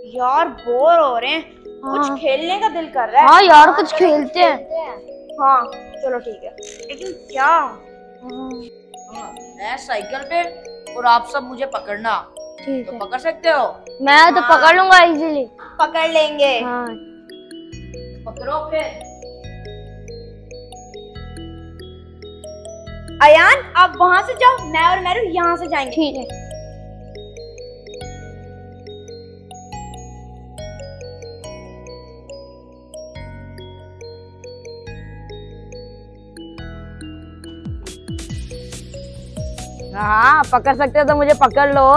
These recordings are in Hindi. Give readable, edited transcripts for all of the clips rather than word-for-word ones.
यार बोर हो रहे हैं, कुछ हाँ। खेलने का दिल कर रहा है। हाँ यार कुछ खेलते हैं। हाँ चलो ठीक है, लेकिन क्या? मैं साइकिल पे और आप सब मुझे पकड़ना। ठीक तो है, पकड़ सकते हो? मैं तो हाँ। पकड़ लूंगा इजीली। पकड़ लेंगे। हाँ पकड़ो फिर। अयान आप वहां से जाओ, मैं और मैरू यहाँ से जाएंगे। ठीक है। हाँ पकड़ सकते हो तो मुझे पकड़ लो।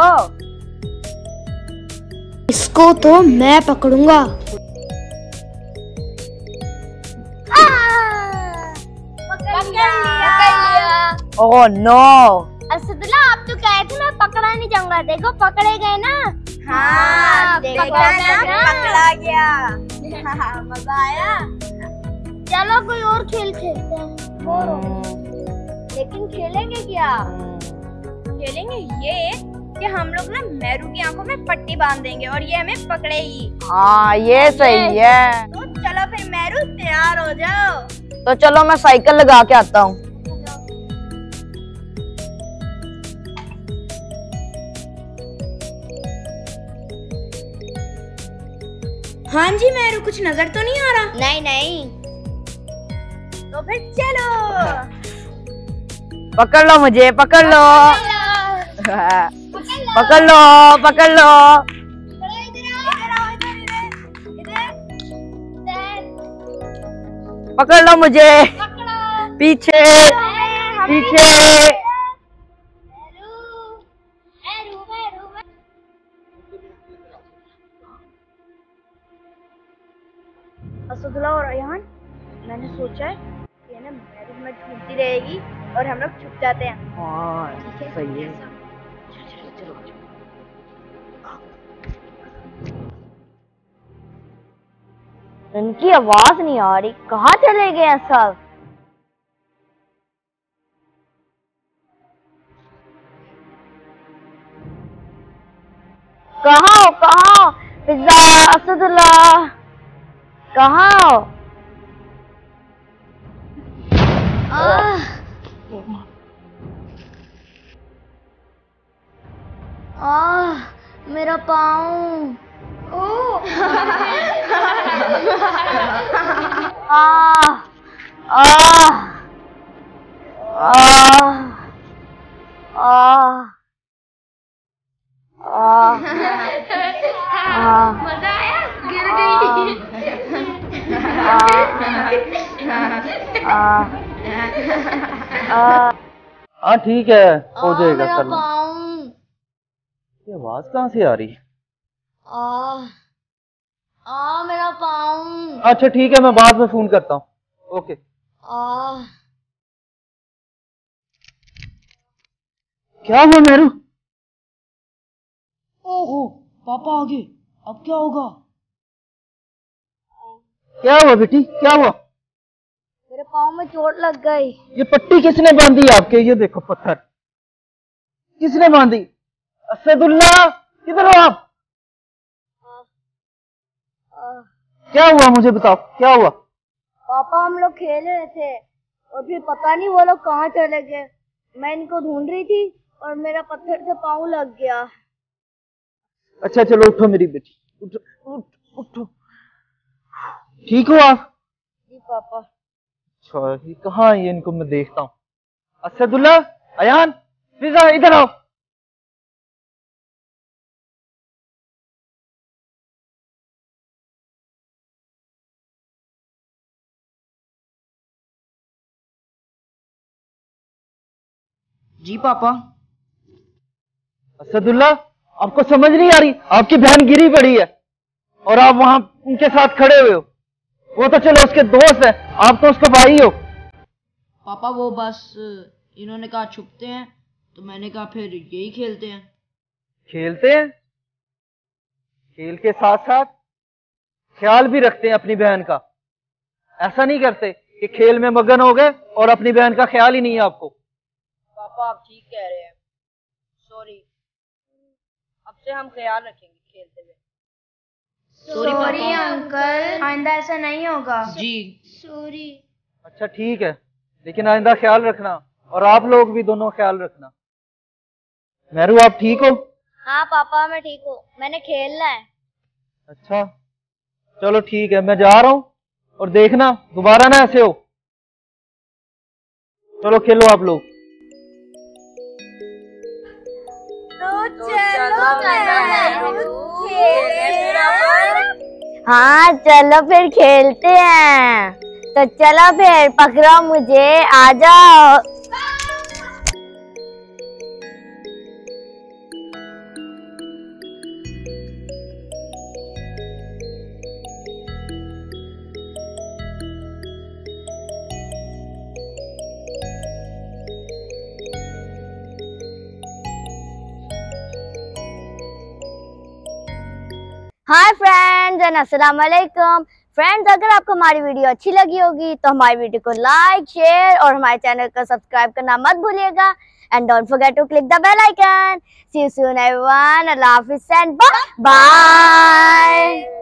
इसको तो मैं पकड़ूंगा। पकड़ लिया। Oh no. असदुल्ला आप तो कहे थे मैं पकड़ा नहीं जाऊंगा, देखो पकड़े गए ना। हाँ देखा पकड़ा ना, ना। पकड़ा गया। मजा आया। चलो कोई और खेल खेलते हैं। बोर हो गए। लेकिन खेलेंगे क्या? खेलेंगे ये कि हम लोग ना मैरू की आंखों में पट्टी बांध देंगे और ये हमें पकड़ेगी। हाँ ये सही है। तो चलो फिर मैरू तैयार हो जाओ। तो चलो मैं साइकिल लगा के आता हूँ। हाँ जी मैरू, कुछ नजर तो नहीं आ रहा? नहीं नहीं। तो फिर चलो। पकड़ लो मुझे, पकड़ लो। पकड़ लो, पकड़ लो। पकड़ लो मुझे। पीछे पीछे। असदुल्ला और अयान, मैंने सोचा है कि ना मैरू हमें ढूंढती रहेगी और हम लोग छुप जाते हैं। हाँ ठीक है? सही है। इनकी आवाज नहीं आ रही, कहाँ चले गए हैं सब? कहाँ हो, कहाँ हो? पिज्जा, असदुल्ला, कहाँ हो? मेरा पाँव। मजा आया? गिर गई। हाँ ठीक है, हो जाएगा मेरा कर लो। पाँव। ये आवाज कहाँ से आ रही है? मेरा पाँव। अच्छा ठीक है, मैं बाद में फोन करता हूँ। ओके। क्या हुआ मेरू? ओहो पापा आ गए, अब क्या होगा? क्या हुआ बेटी, क्या हुआ? मेरे पाँव में चोट लग गई। ये पट्टी किसने बांधी आपके? ये देखो पत्थर किसने बांधी? असदुल्ला किधर हो आप? क्या हुआ मुझे बताओ, क्या हुआ? पापा हम लोग खेल रहे थे और फिर पता नहीं वो लोग कहाँ चले गए। मैं इनको ढूंढ रही थी और मेरा पत्थर से पाँव लग गया। अच्छा चलो उठो मेरी बेटी, उठो उठो। ठीक हो आप? जी पापा। अच्छा ये कहाँ है? ये इनको मैं देखता हूँ। असदुल्ला, अयान, फिजा इधर आओ। जी पापा। असदुल्ला आपको समझ नहीं आ रही? आपकी बहन गिरी पड़ी है और आप वहां उनके साथ खड़े हुए हो। वो तो चलो उसके दोस्त है, आप तो उसका भाई हो। पापा वो बस इन्होंने कहा छुपते हैं तो मैंने कहा फिर यही खेलते हैं। खेलते हैं? खेल के साथ साथ ख्याल भी रखते हैं अपनी बहन का। ऐसा नहीं करते कि खेल में मगन हो गए और अपनी बहन का ख्याल ही नहीं है आपको। पापा आप ठीक कह रहे हैं, सॉरी। अब से हम ख्याल रखेंगे खेलते हुए। सॉरी पापा। अंकल, आइंदा ऐसा नहीं होगा। जी। सॉरी। अच्छा ठीक है, लेकिन आइंदा ख्याल रखना, और आप लोग भी दोनों ख्याल रखना। मेहरू आप ठीक हो? हाँ पापा मैं ठीक हूँ, मैंने खेलना है। अच्छा चलो ठीक है, मैं जा रहा हूँ, और देखना दोबारा ना ऐसे हो। चलो खेलो आप लोग। तो चलो मेहरू, खेलें अपन। हाँ चलो फिर खेलते हैं। तो चलो फिर पकड़ो मुझे, आ जाओ। हाय फ्रेंड्स एंड अस्सलाम वालेकुम। फ्रेंड्स, अगर आपको हमारी वीडियो अच्छी लगी होगी तो हमारी वीडियो को लाइक, शेयर और हमारे चैनल को सब्सक्राइब करना मत भूलिएगा। And don't forget to click the bell icon. See you soon everyone. Allah हाफिज़ एंड बाय।